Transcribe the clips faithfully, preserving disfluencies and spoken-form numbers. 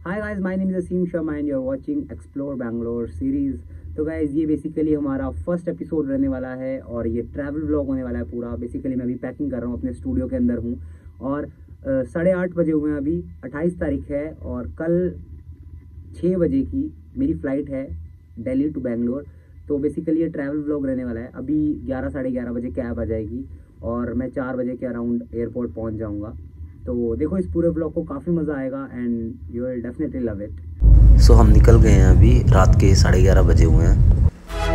Hi guys, my name is Aseem Sharma and you are watching explore Bangalore series. तो guys ये basically हमारा first episode रहने वाला है और ये ट्रैवल व्लॉग होने वाला है पूरा। बेसिकली मैं अभी पैकिंग कर रहा हूँ, अपने स्टूडियो के अंदर हूँ और साढ़े आठ बजे हुए हैं, अभी अट्ठाईस तारीख है और कल छः बजे की मेरी फ़्लाइट है दिल्ली टू बैंगलोर। तो बेसिकली ये ट्रैवल व्लॉग रहने वाला है। अभी ग्यारह साढ़े ग्यारह बजे कैब आ जाएगी और मैं चार बजे के अराउंड एयरपोर्ट पहुँच जाऊँगा। तो देखो इस पूरे व्लॉग को काफ़ी मज़ा आएगा and you will definitely love it. So हम निकल गए हैं, अभी रात के साढ़े ग्यारह बजे हुए हैं।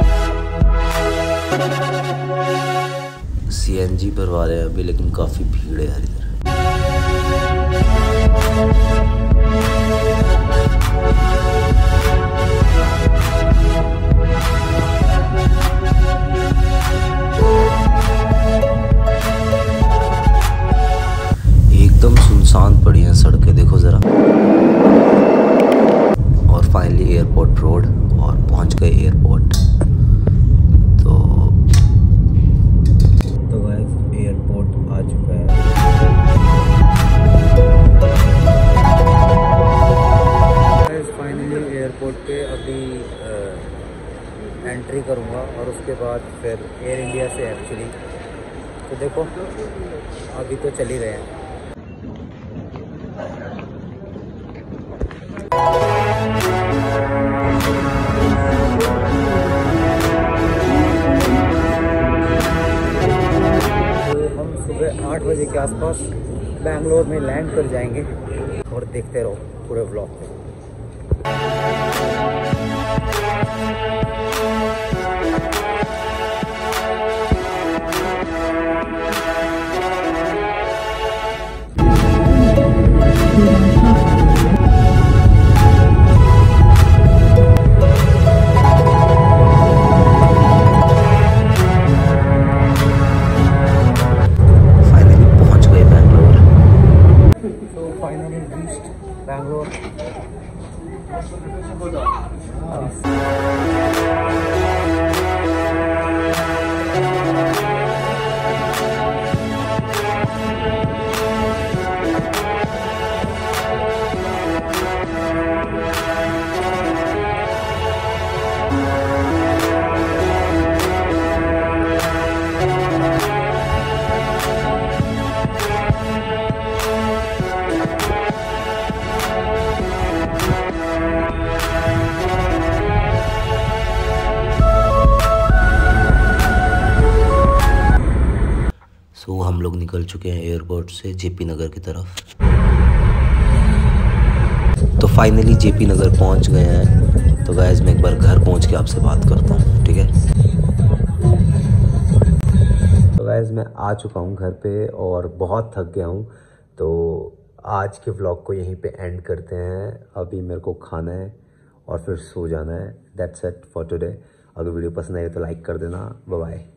सीएनजी भरवा रहे हैं अभी, लेकिन काफ़ी भीड़ है यार इधर। एकदम सुनसान पड़ी हैं सड़कें, देखो ज़रा। और फाइनली एयरपोर्ट रोड और पहुंच गए एयरपोर्ट। तो तो गाइस एयरपोर्ट आ चुका है। गाइस फाइनली एयरपोर्ट पे अभी एंट्री करूंगा और उसके बाद फिर एयर इंडिया से एक्चुअली। तो देखो अभी तो चल ही रहे हैं। आठ बजे के आसपास बैंगलोर में लैंड कर जाएंगे और देखते रहो पूरे व्लॉग को। बैंगलोर तो हम लोग निकल चुके हैं एयरपोर्ट से जेपी नगर की तरफ। तो फाइनली जेपी नगर पहुंच गए हैं। तो गाइस मैं एक बार घर पहुंच के आपसे बात करता हूं, ठीक है। तो गाइस मैं आ चुका हूं घर पे और बहुत थक गया हूं। तो आज के व्लॉग को यहीं पे एंड करते हैं। अभी मेरे को खाना है और फिर सो जाना है। That's it for today. अगर वीडियो पसंद आए तो लाइक कर देना। Bye bye.